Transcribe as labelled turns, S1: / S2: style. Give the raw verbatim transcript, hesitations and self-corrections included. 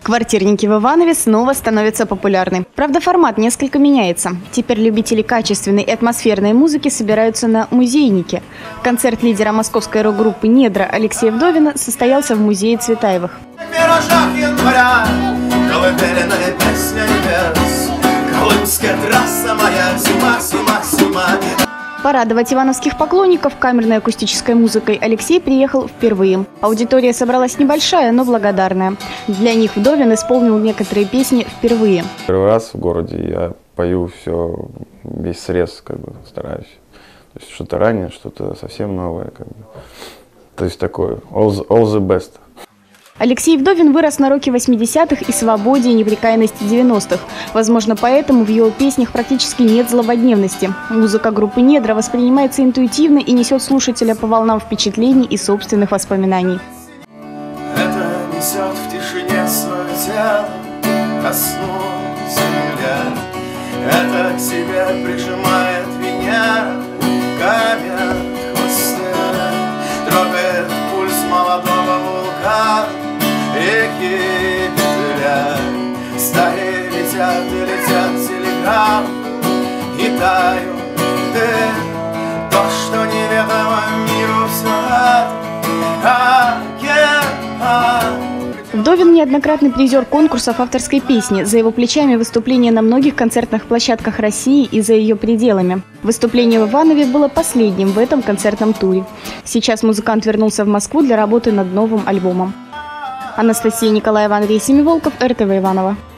S1: Квартирники в Иванове снова становятся популярны. Правда, формат несколько меняется. Теперь любители качественной и атмосферной музыки собираются на «Музейнике». Концерт лидера московской рок-группы «Недра» Алексея Вдовина состоялся в музее Цветаевых. Порадовать ивановских поклонников камерной акустической музыкой Алексей приехал впервые. Аудитория собралась небольшая, но благодарная. Для них Вдовин исполнил некоторые песни впервые.
S2: Первый раз в городе я пою все, весь срез, как бы стараюсь. То есть что-то ранее, что-то совсем новое. Как бы. То есть такое all the, all the best.
S1: Алексей Вдовин вырос на роке восьмидесятых и свободе и неприкаянности девяностых. Возможно, поэтому в его песнях практически нет злободневности. Музыка группы «Недра» воспринимается интуитивно и несет слушателя по волнам впечатлений и собственных воспоминаний.
S3: Это несет в тишине свое тело, ко сну земля. Это к себе прижимает Венера, камень хвосте. Трогает пульс молодого вулкана, реки петля. Стаи летят и летят телеграммы, и тают ты. То, что неведомо миру, все это океан.
S1: Вдовин – неоднократный призер конкурсов авторской песни. За его плечами выступления на многих концертных площадках России и за ее пределами. Выступление в Иванове было последним в этом концертном туре. Сейчас музыкант вернулся в Москву для работы над новым альбомом. Анастасия Николаева, Андрей Семиволков, эр тэ вэ Иваново.